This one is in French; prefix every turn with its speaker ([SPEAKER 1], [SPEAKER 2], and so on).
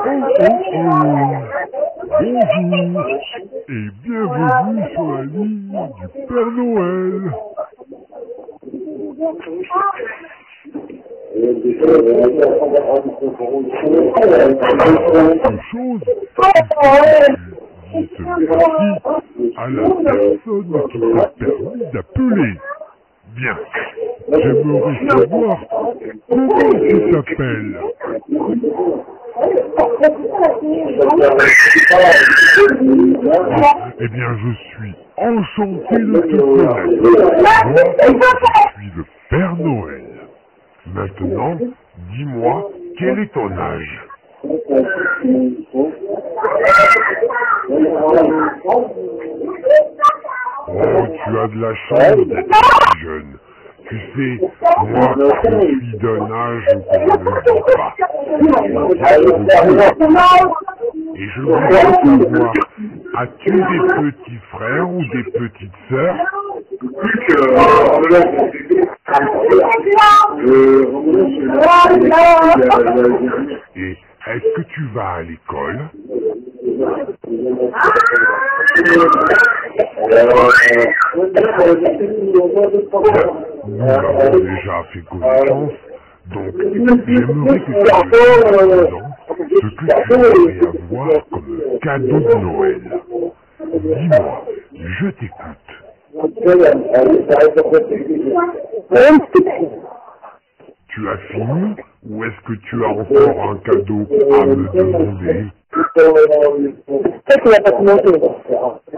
[SPEAKER 1] Bonjour et bienvenue sur la ligne du Père Noël. Quelque chose, dites merci à la personne qui t'a permis d'appeler. Bien, j'aimerais savoir comment tu t'appelles. Eh bien, je suis enchanté de te connaître. Moi, je suis le Père Noël. Maintenant, dis-moi, quel est ton âge? Oh, tu as de la chance d'être si jeune. Tu sais, moi, je suis d'un âge qu'on ne dit pas. Et je voudrais savoir, as-tu des petits frères ou des petites sœurs? Et est-ce que tu vas à l'école? Nous avons déjà fait connaissance, donc j'aimerais que tu me dises ce que tu aimerais avoir comme cadeau de Noël. Dis-moi, je t'écoute. Tu as fini ou est-ce que tu as encore un cadeau à me demander?